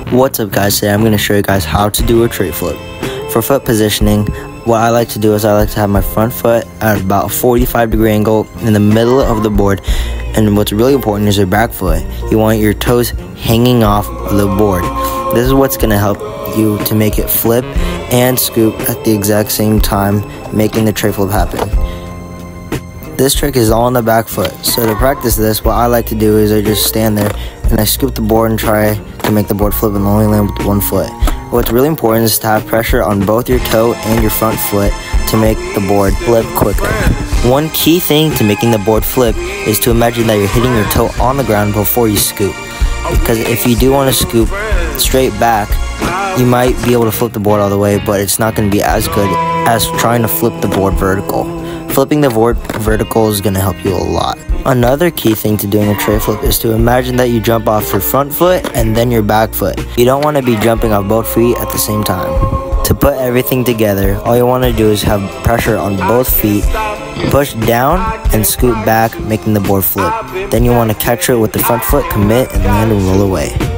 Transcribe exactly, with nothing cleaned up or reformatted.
What's up guys, today I'm going to show you guys how to do a tray flip. For foot positioning, what I like to do is I like to have my front foot at about a forty-five degree angle in the middle of the board, and what's really important is your back foot. You want your toes hanging off of the board. This is what's going to help you to make it flip and scoop at the exact same time, making the tray flip happen. This trick is all on the back foot, so to practice this, what I like to do is I just stand there and I scoop the board and try to make the board flip and only land with one foot. What's really important is to have pressure on both your toe and your front foot to make the board flip quicker. One key thing to making the board flip is to imagine that you're hitting your toe on the ground before you scoop. Because if you do want to scoop straight back, you might be able to flip the board all the way, but it's not going to be as good as trying to flip the board vertical. Flipping the board vertical is going to help you a lot. Another key thing to doing a tray flip is to imagine that you jump off your front foot and then your back foot. You don't want to be jumping off both feet at the same time. To put everything together, all you want to do is have pressure on both feet, push down and scoot back, making the board flip. Then you want to catch it with the front foot, commit, and land and roll away.